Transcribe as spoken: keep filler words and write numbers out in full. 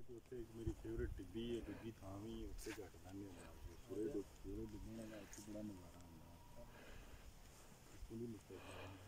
ਉੱਥੇ ਮੇਰੀ ਫੇਵਰੇਟ ਟਿੱਬੀ ਹੈ, ਦੂਜੀ ਥਾਂ ਵੀ ਉੱਥੇ ਘੱਟ ਜਾਂਦੇ ਹੁੰਦਾ ਪੂਰੇ ਪੂਰੇ ਡੁੱਬਣ ਵਾਲਾ ਇੱਥੇ ਬੜਾ ਨਜ਼ਾਰਾ ਆਉਂਦਾ।